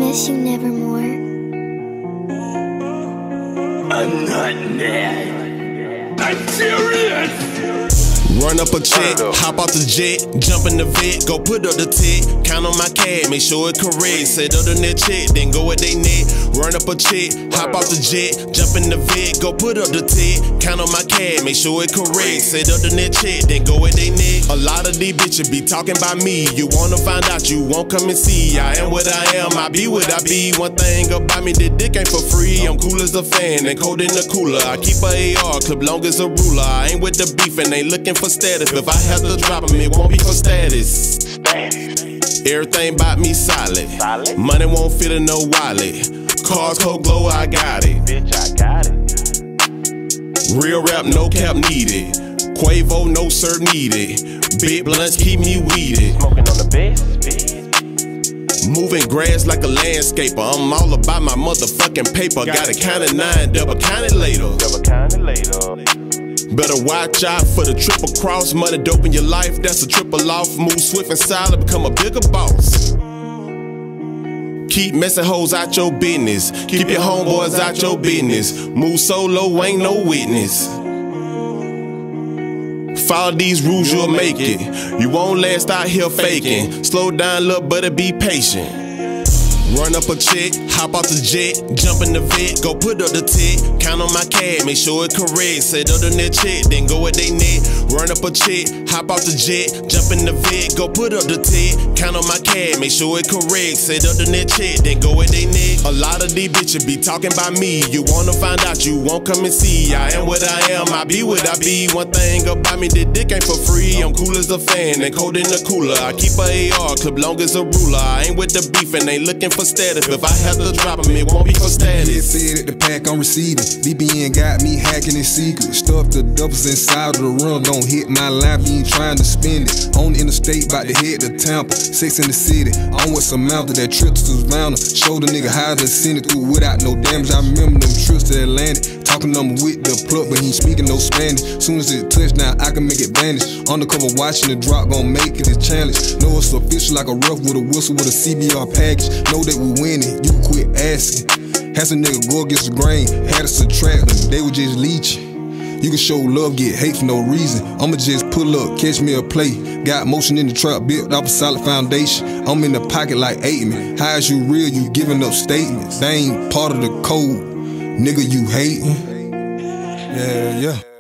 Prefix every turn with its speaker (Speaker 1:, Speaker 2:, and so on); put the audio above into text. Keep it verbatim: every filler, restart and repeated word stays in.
Speaker 1: miss you nevermore.
Speaker 2: I'm not mad. I'm serious.
Speaker 3: Run up a check, hop off the jet, jump in the vet, go put up the tick, count on my cash, make sure it correct, set up the net check, then go with they net. Run up a check, hop off the jet, jump in the vet, go put up the tick, count on my cash, make sure it correct, set up the net check, then go with they net. A lot of these bitches be talking about me, you wanna find out, you won't come and see. I am what I am, I be what I be. One thing about me, the dick ain't for free. I'm cool as a fan and cold in the cooler. I keep a A R clip long as a ruler. I ain't with the beef and ain't looking for status. If I have to drop them, it won't be for status. Everything about me solid. Money won't fit in no wallet. Cars, cold glow, I got it.
Speaker 2: Bitch, I got it.
Speaker 3: Real rap, no cap needed. Quavo, no sir needed. Big blunts keep me weeded.
Speaker 2: Smoking on the best, bitch.
Speaker 3: Moving grass like a landscaper. I'm all about my motherfucking paper. Got it counted nine, double counted later.
Speaker 2: Double counted later.
Speaker 3: Better watch out for the triple cross. Money dope in your life, that's a triple off. Move swift and silent, become a bigger boss. Keep messing hoes out your business. Keep your homeboys out your business. Move solo, ain't no witness. Follow these rules, you'll make it. You won't last out here faking. Slow down, look, but be patient. Run up a check, hop off the jet, jump in the vet, go put up the tick, count on my cash, make sure it correct, set up the net check, then go with they net. Run up a check, hop off the jet, jump in the vet, go put up the tick, count on my cash, make sure it correct, set up the net check, then go with they net. A lot of these bitches be talking about me, you wanna find out, you won't come and see. I am what I am, I be what I be. One thing about me, the dick ain't for free. I'm cool as a fan and cold in the cooler. I keep a A R clip long as a ruler. I ain't with the beef and ain't looking for status. If I have to drop them, it won't be for status.
Speaker 4: Get fed at the pack, I'm receiving. V B N got me hacking in secret. Stuff the doubles inside of the run. Don't hit my line, you ain't trying to spend it. On the interstate, bout to head to Tampa. Sex in the city, on with Samantha. That trip to Savannah. Show the nigga how to send it through without no damage. I remember them trips to Atlantic. Talking them with the plug, but he ain't speaking no Spanish. Soon as it touch now, I can make it vanish. Undercover watching the drop, gon' make it a challenge. Know it's official like a rough with a whistle with a C B R package. Know that we winning, you quit asking. Had some nigga go against the grain, had to subtract them, they were just leeching. You can show love, get hate for no reason. I'ma just pull up, catch me a play. Got motion in the trap, built off a solid foundation. I'm in the pocket like Aitman. How is you real, you giving up statements. They ain't part of the code. Nigga, you hating? Yeah, yeah.